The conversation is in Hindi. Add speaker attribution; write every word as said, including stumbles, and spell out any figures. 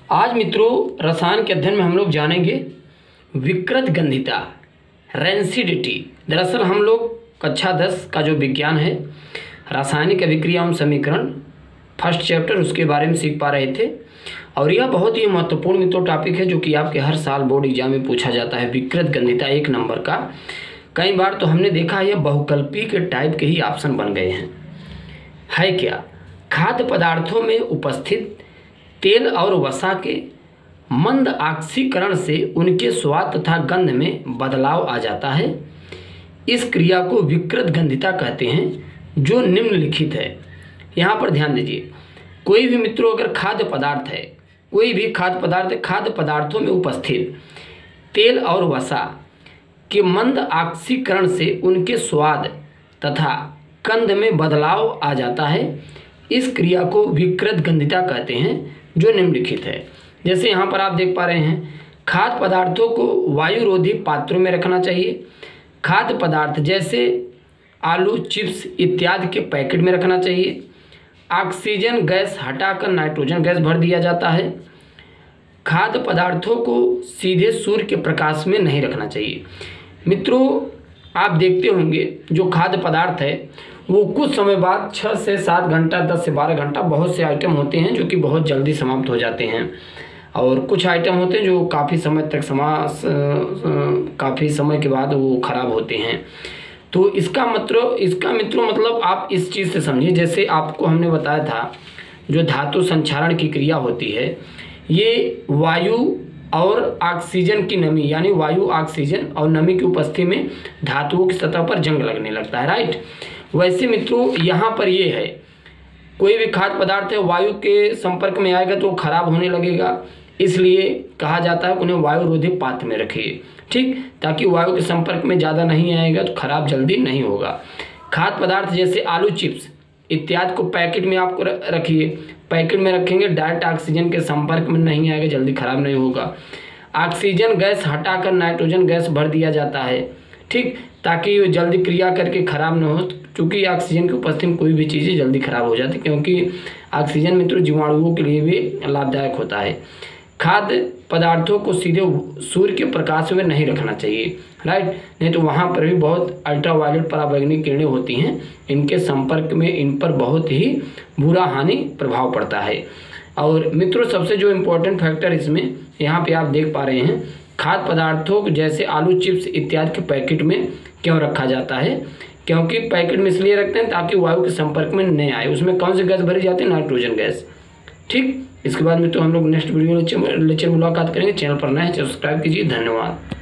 Speaker 1: आज मित्रों रसायन के अध्ययन में हम लोग जानेंगे विकृत गंधिता, रेंसिडिटी। दरअसल हम लोग कक्षा दस का जो विज्ञान है रासायनिक अभिक्रिया एवं समीकरण फर्स्ट चैप्टर उसके बारे में सीख पा रहे थे और यह बहुत ही महत्वपूर्ण मित्रों टॉपिक है जो कि आपके हर साल बोर्ड एग्जाम में पूछा जाता है। विकृत गंधिता एक नंबर का। कई बार तो हमने देखा है यह बहुकल्पी के टाइप के ही ऑप्शन बन गए हैं। है क्या? खाद्य पदार्थों में उपस्थित तेल और वसा के मंद ऑक्सीकरण से उनके स्वाद तथा गंध में बदलाव आ जाता है। इस क्रिया को विकृत गंधिता कहते हैं जो निम्नलिखित है। यहाँ पर ध्यान दीजिए, कोई भी मित्रों अगर खाद्य पदार्थ है, कोई भी खाद्य पदार्थ खाद्य पदार्थों में उपस्थित तेल और वसा के मंद ऑक्सीकरण से उनके स्वाद तथा गंध में बदलाव आ जाता है। इस क्रिया को विकृत गंधिता कहते हैं जो निम्नलिखित है। जैसे यहाँ पर आप देख पा रहे हैं, खाद्य पदार्थों को वायुरोधी पात्रों में रखना चाहिए। खाद्य पदार्थ जैसे आलू, चिप्स इत्यादि के पैकेट में रखना चाहिए। ऑक्सीजन गैस हटाकर नाइट्रोजन गैस भर दिया जाता है। खाद्य पदार्थों को सीधे सूर्य के प्रकाश में नहीं रखना चाहिए। मित्रों आप देखते होंगे जो खाद्य पदार्थ है वो कुछ समय बाद छः से सात घंटा दस से बारह घंटा बहुत से आइटम होते हैं जो कि बहुत जल्दी समाप्त हो जाते हैं और कुछ आइटम होते हैं जो काफ़ी समय तक समा काफ़ी समय के बाद वो ख़राब होते हैं। तो इसका मतलब इसका मित्रों मतलब आप इस चीज़ से समझिए, जैसे आपको हमने बताया था जो धातु संक्षारण की क्रिया होती है ये वायु और ऑक्सीजन की नमी यानी वायु ऑक्सीजन और नमी की उपस्थिति में धातुओं की सतह पर जंग लगने लगता है। राइट। वैसे मित्रों यहाँ पर ये है, कोई भी खाद्य पदार्थ है वायु के संपर्क में आएगा तो खराब होने लगेगा, इसलिए कहा जाता है उन्हें वायुरोधी पात्र में रखिए। ठीक, ताकि वायु के संपर्क में ज़्यादा नहीं आएगा तो खराब जल्दी नहीं होगा। खाद्य पदार्थ जैसे आलू, चिप्स इत्यादि को पैकेट में आपको रखिए। पैकेट में रखेंगे डायरेक्ट ऑक्सीजन के संपर्क में नहीं आएगा, जल्दी खराब नहीं होगा। ऑक्सीजन गैस हटाकर नाइट्रोजन गैस भर दिया जाता है। ठीक, ताकि वो जल्दी क्रिया करके खराब न हो, क्योंकि ऑक्सीजन की उपस्थिति में कोई भी चीज़ें जल्दी खराब हो जाती है, क्योंकि ऑक्सीजन मित्रों जीवाणुओं के लिए भी लाभदायक होता है। खाद्य पदार्थों को सीधे सूर्य के प्रकाश में नहीं रखना चाहिए। राइट, नहीं तो वहाँ पर भी बहुत अल्ट्रावायलेट पराबैंगनी किरणें होती हैं, इनके संपर्क में इन पर बहुत ही बुरा हानि प्रभाव पड़ता है। और मित्रों सबसे जो इम्पोर्टेंट फैक्टर इसमें यहाँ पे आप देख पा रहे हैं, खाद्य पदार्थों जैसे आलू, चिप्स इत्यादि के पैकेट में क्यों रखा जाता है? क्योंकि पैकेट में इसलिए रखते हैं ताकि वायु के संपर्क में नहीं आए। उसमें कौन सी गैस भरी जाती है? Nitrogen gas. ठीक, इसके बाद में तो हम लोग नेक्स्ट वीडियो लेक्चर मुलाकात करेंगे। चैनल पर नए हैं सब्सक्राइब कीजिए। धन्यवाद।